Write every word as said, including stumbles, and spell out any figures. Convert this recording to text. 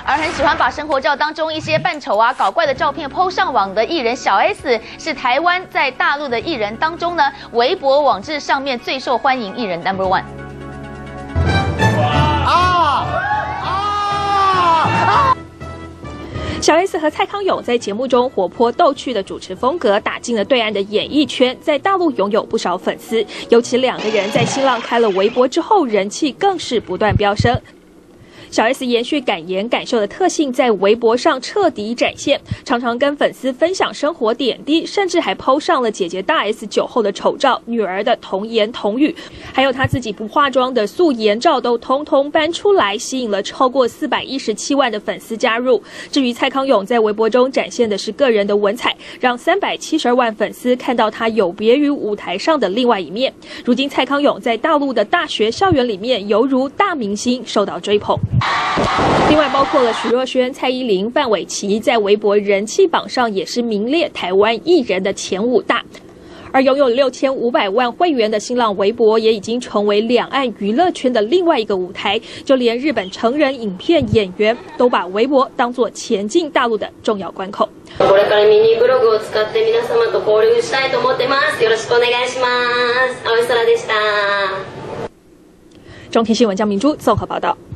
而很喜欢把生活照当中一些扮丑啊、搞怪的照片 po 上网的艺人小 S， 是台湾在大陆的艺人当中呢，微博网志上面最受欢迎艺人 number one。啊啊啊！ 小 S 和蔡康永在节目中活泼逗趣的主持风格，打进了对岸的演艺圈，在大陆拥有不少粉丝。尤其两个人在新浪开了微博之后，人气更是不断飙升。 小 S 延续敢言敢受的特性，在微博上彻底展现，常常跟粉丝分享生活点滴，甚至还 po 上了姐姐大 S 酒后的丑照、女儿的童言童语，还有她自己不化妆的素颜照，都通通搬出来，吸引了超过四百一十七万的粉丝加入。至于蔡康永在微博中展现的是个人的文采，让三百七十二万粉丝看到他有别于舞台上的另外一面。如今，蔡康永在大陆的大学校园里面，犹如大明星，受到追捧。 另外，包括了徐若瑄、蔡依林、范玮琪，在微博人气榜上也是名列台湾艺人的前五大。而拥有六千五百万会员的新浪微博，也已经成为两岸娱乐圈的另外一个舞台。就连日本成人影片演員都把微博当作前进大陆的重要关口。これからミニブログを使って皆様と交流したいと思ってます。よろしくお願いします。青い空でした。中天新闻江明珠综合报道。